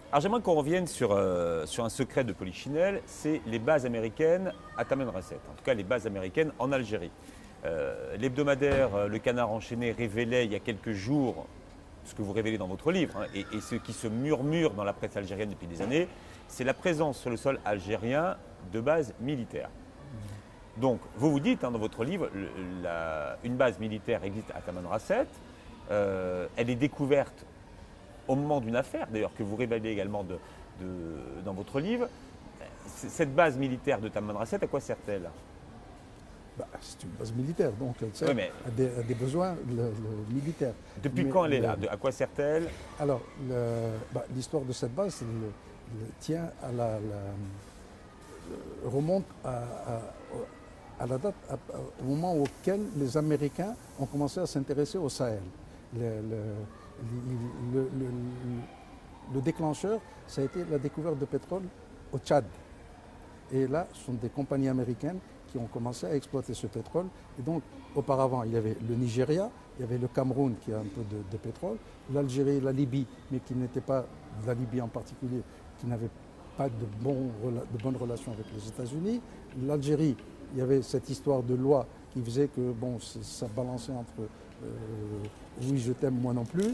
Alors j'aimerais qu'on revienne sur un secret de Polichinelle, c'est les bases américaines à Tamanrasset, en tout cas les bases américaines en Algérie. L'hebdomadaire Le Canard enchaîné révélait il y a quelques jours ce que vous révélez dans votre livre, hein, et ce qui se murmure dans la presse algérienne depuis des années, c'est la présence sur le sol algérien de bases militaires. Donc vous vous dites, hein, dans votre livre, une base militaire existe à Tamanrasset, elle est découverte au moment d'une affaire, d'ailleurs, que vous révélez également dans votre livre. Cette base militaire de Tamanrasset, à quoi sert-elle? C'est une base militaire, donc elle sert Oui, mais à des besoins militaires. depuis Mais quand elle est là? À quoi sert-elle? alors, l'histoire de cette base tient à remonte à la date, au moment auquel les Américains ont commencé à s'intéresser au Sahel. Le déclencheur, ça a été la découverte de pétrole au Tchad. Et là, ce sont des compagnies américaines qui ont commencé à exploiter ce pétrole. Et donc, auparavant, il y avait le Nigeria, il y avait le Cameroun qui a un peu de pétrole, l'Algérie, la Libye, mais qui n'était pas, la Libye en particulier, qui n'avait pas de bonnes relations avec les États-Unis. L'Algérie, il y avait cette histoire de loi qui faisait que ça balançait entre oui, je t'aime, moi non plus.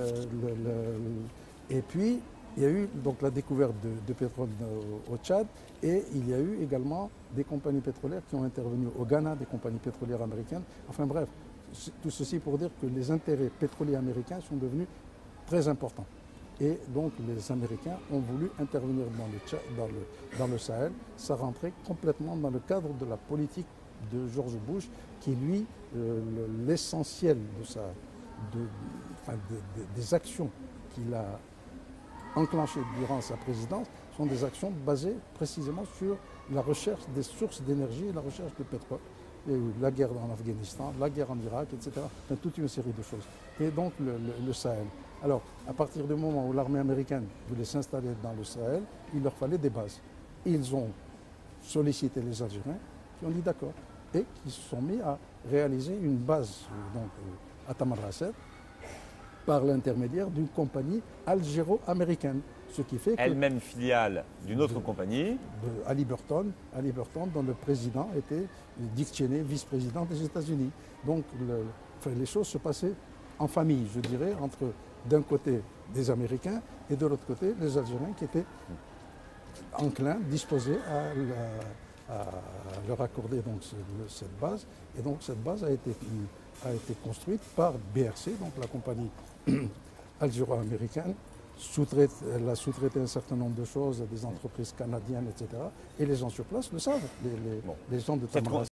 Et puis, il y a eu donc la découverte de pétrole au Tchad, et il y a eu également des compagnies pétrolières qui ont intervenu au Ghana, des compagnies pétrolières américaines. Enfin bref, tout ceci pour dire que les intérêts pétroliers américains sont devenus très importants. Et donc les Américains ont voulu intervenir dans le Sahel. Ça rentrait complètement dans le cadre de la politique de George Bush, qui lui, l'essentiel des actions qu'il a enclenchées durant sa présidence sont des actions basées précisément sur la recherche des sources d'énergie et la recherche de pétrole. Il y a eu la guerre en Afghanistan, la guerre en Irak, etc. Enfin, toute une série de choses. Et donc le Sahel. Alors, à partir du moment où l'armée américaine voulait s'installer dans le Sahel, il leur fallait des bases. Ils ont sollicité les Algériens, qui ont dit d'accord, et qui se sont mis à réaliser une base à Tamanrasset par l'intermédiaire d'une compagnie algéro-américaine. Ce qui fait que Elle-même filiale d'une autre compagnie. Halliburton, dont le président était Dick Cheney, vice-président des États-Unis. Donc les choses se passaient en famille, je dirais, entre d'un côté des Américains et de l'autre côté les Algériens, qui étaient enclins, disposés à leur accorder donc cette base. Et donc cette base a été construite par BRC, donc la compagnie algéro-américaine. Elle a sous-traité un certain nombre de choses à des entreprises canadiennes, etc. Et les gens sur place le savent, les gens de Tamanrasset.